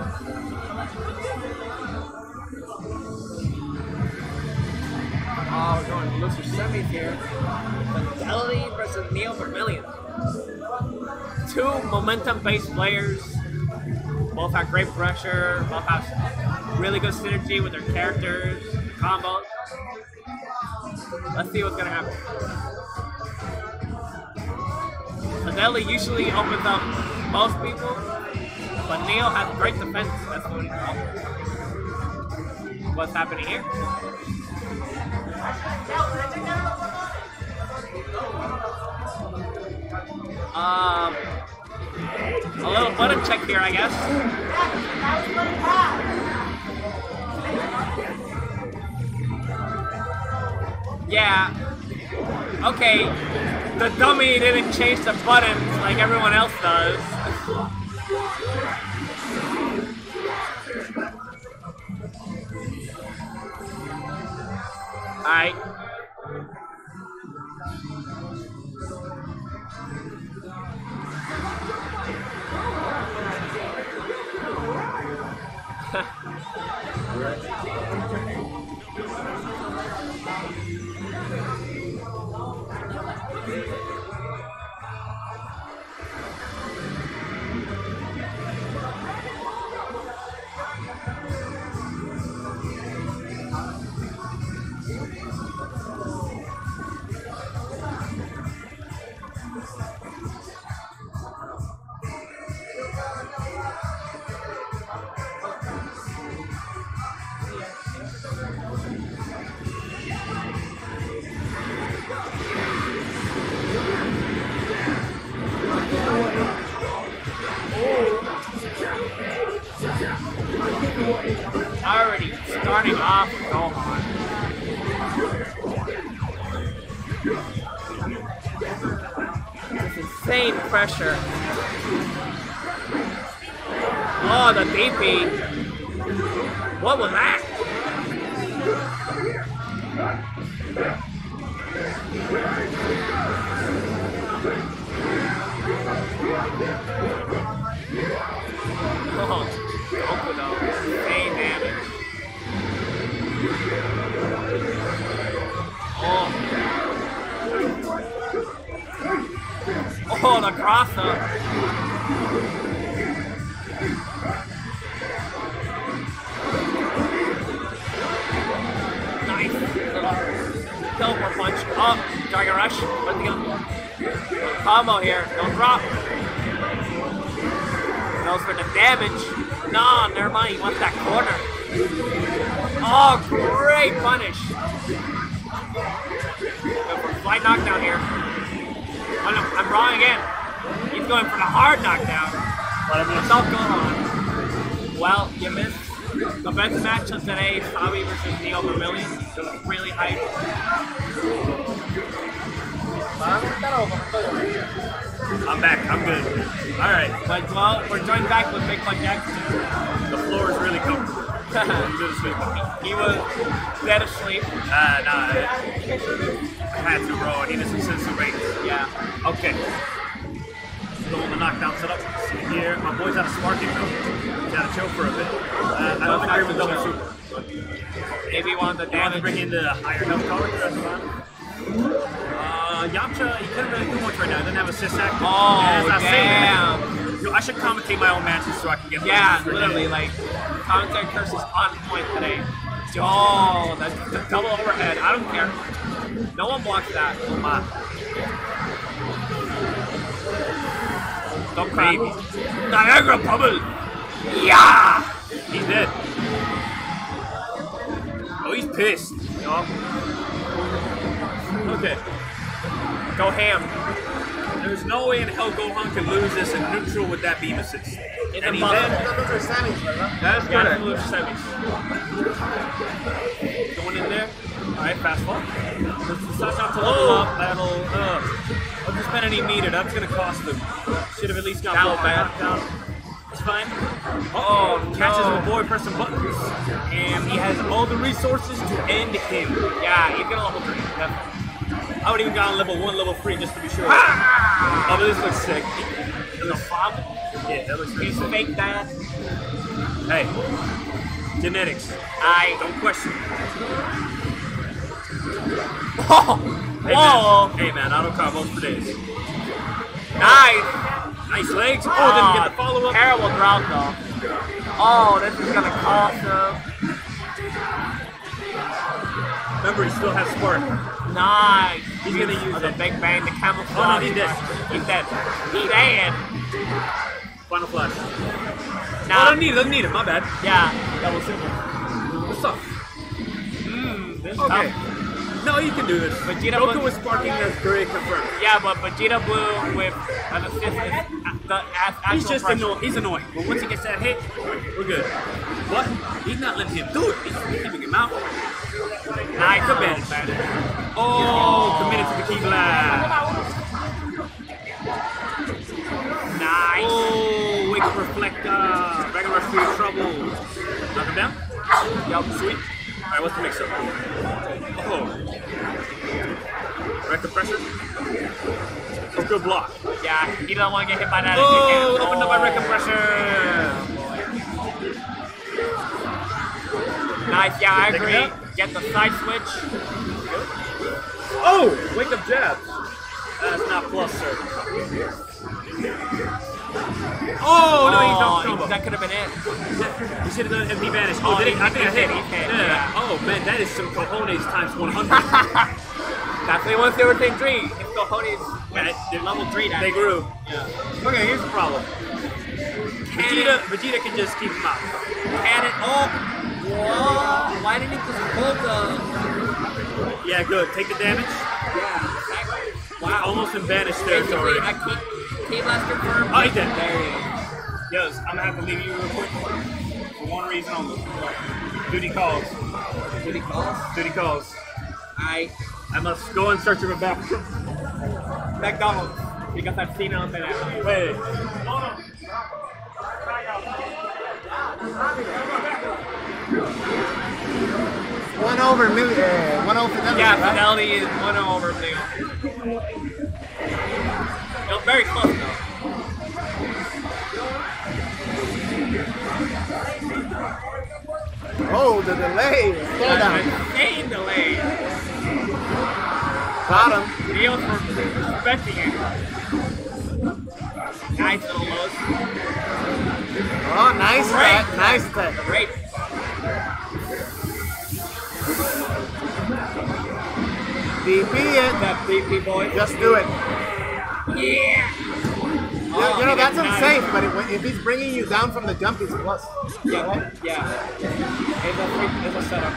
Oh, we're going loser semis here. Fidelity versus Neo Vermilion. Two momentum-based players. Both have great pressure. Both have really good synergy with their characters, combos. Let's see what's gonna happen. Fidelity usually opens up most people, but Neo has great defense. That's what he's offering. What's happening here? A little button check here, I guess. Yeah. Okay. The dummy didn't change the buttons like everyone else does. Alright. Already starting off Gohan. This insane pressure. Oh, the DP. What was that? Oh, Goku though. Insane damage. Oh, the cross up. Nice. Teleport punch. Oh, Dragon Rush. Let me go. Combo here. Don't drop. Goes for the damage. No, never mind. He wants that corner. Oh, great punish. Go for a slight knockdown here. Oh no, I'm wrong again. He's going for the hard knockdown. What's up, Gohan? Well, you missed the best match of today, Sabi versus Neo Vermilion. It was really hype. I'm back. I'm good. All right. But well, we're joined back with Big Buck Jackson. The floor is really comfortable. I'm good asleep. He was dead asleep. Nah. I had to, bro. I needed some sensu rates. Yeah. Okay. Still on the knockdown setup. See here. My boy's out of sparking though. He's out of chill for a bit. I don't agree with double super. Maybe one of the You want to bring in the higher health color? That's fine. Yamcha, he couldn't really do much right now. He doesn't have a Sisak. Oh, damn. I should commentate my own matches so I can get literally, like, commentary curse is on point today. Oh, that's the double overhead. I don't care. No one blocks that. Oh my. Don't cry. Niagara Bubble! Yeah! He's dead. Oh, he's pissed. Okay. Go ham. There's no way in hell Gohan can lose this in neutral with that beam assist. And he's dead. That's Got to lose semis. Going in there. Alright, fast fall. It's not to level up. That'll just spend any meter. That's going to cost him. Should have at least got that bad. Down. It's fine. Oh, catches my boy pressing buttons. And he has all the resources to end him. Yeah, he's going to level 3. Definitely. I would even gone level 1, level 3 just to be sure. Ah! Oh, but this looks sick. It looks fun. Yeah, that looks really sick. Fake that. Hey, genetics. Don't question. Oh! Hey, Whoa! man. Hey man, auto combos for days. Nice! Nice legs. Oh, didn't get the follow up. Terrible drop though. Oh, this is gonna cost him. Remember, he still has spark. Nice. He's gonna use the it. big bang, the camouflage. Oh no, he's dead. He's dead. He's dead. Final flash. Nah. Oh, doesn't need it. My bad. Yeah, double super. What's up? This is Okay. tough. No, you can do this. Vegeta Goku Blue- was sparking, that's great, confirmed. Yeah, but Vegeta Blue with an assist is He's actual just pressure. annoying. He's annoying. But once he gets that hit, we're good. What? He's not letting him do it. He's keeping him out. Nice advantage. Oh, committed to the key blast. Nice. Oh, Wake Up Reflector. Dragon Rush for your trouble. Knock him down? Yup. Sweet. Alright, what's the mix up? Oh. Record pressure. Oh, good block. Yeah, he doesn't want to get hit by that. Oh, if he can. open up my record pressure. Nice, yeah, I Take it agree. out. Get the side switch. Oh, wake up jab. That's not plus, sir. Oh, no, he's off combo. That could have been it. He should have done empty vanish. Oh, Oh, did he- it? I think I he hit. hit, he hit, Yeah. yeah. Oh, man, that is some cojones times 100. That's what he wants to everything 3. If Cojones Man, went level 3, that they grew. Yeah. Okay, here's the problem. Vegeta can just keep him out. And it, oh, whoa, why didn't he just hold the, Yeah, good. Take the damage. yeah, exactly. Wow, almost in vanish territory. Basically, I keep last confirmed. Oh, he's dead. There he is. Yes, I'm gonna have to leave you real quick for one reason only. Duty calls. Did he call us? Duty calls. I, I must go in search of a bathroom. McDonald's, because I've seen it on the net. Wait. One over Fidelity. Yeah, right? Fidelity is 1-0 Blue. It was very close though. Oh, the delay. Slow down. Insane delay. Got him. Neil's respecting it. Nice little lows. Oh, nice Great. attack. Nice attack. Great. DP it. That DP boy. Just do it. Yeah. You know, that's unsafe, but if he's bringing you down from the jump, he's plus. Yeah. Yeah. It's a setup.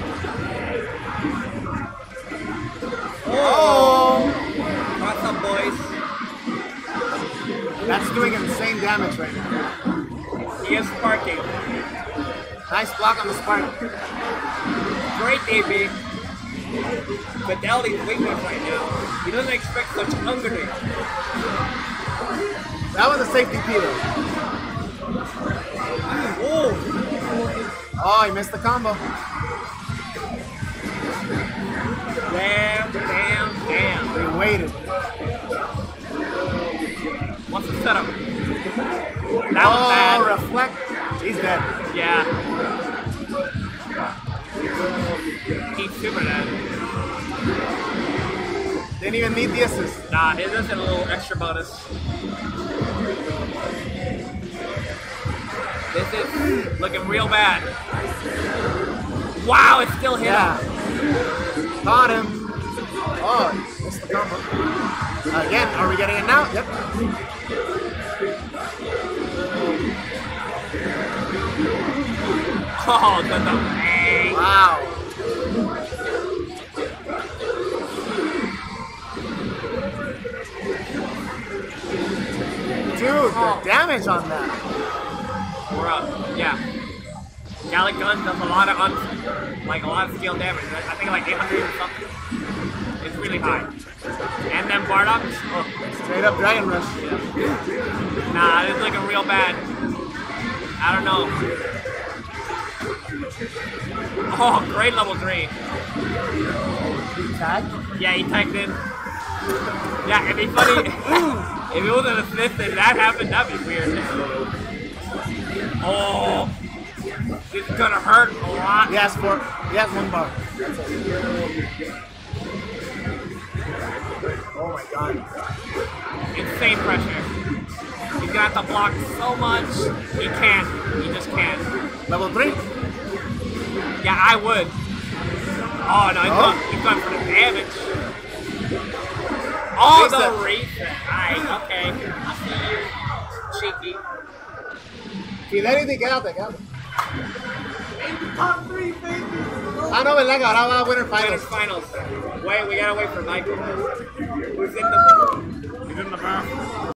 Oh! What's up, boys? That's doing insane damage right now. He is sparking. Nice block on the spark. Great DP. Fidelity's weakness right now. He doesn't expect such underneath. That was a safety P though. Oh! Oh, he missed the combo. Damn. He waited. What's the setup? That was bad. Reflect. He's dead. Yeah. He's super dead. Didn't even need the assist. Nah, his is a little extra bonus. This is looking real bad. Wow, it still hit Yeah. him. Caught him. Oh, missed the combo. Again, are we getting it now? Yep. Oh, the delay. Wow. Dude, the damage on that. We're up. Yeah. Gallic Gun does a lot of steel damage. I think like 800 or something. It's really high. And then Bardock. Oh, Straight up Dragon Rush. nah, this is looking real bad. I don't know. Oh, great level 3. Tag? Yeah, he tagged in. Yeah, it'd be funny. If it was an assist and that happened, that'd be weird. Oh, It's gonna hurt a lot. He has 1 bar. Oh my god. Insane pressure. He's gonna have to block so much. He can't. He just can't. Level 3? Yeah, I would. Oh no, he's going for the damage. Oh, the wraith. Alright, okay. I see you. Cheeky. Si Lenny, quédate. Ah, no, ¿verdad? Que ahora va a Winter Finals. Finals. Wait, we gotta wait for Michael. Who's in the... He's in the bathroom.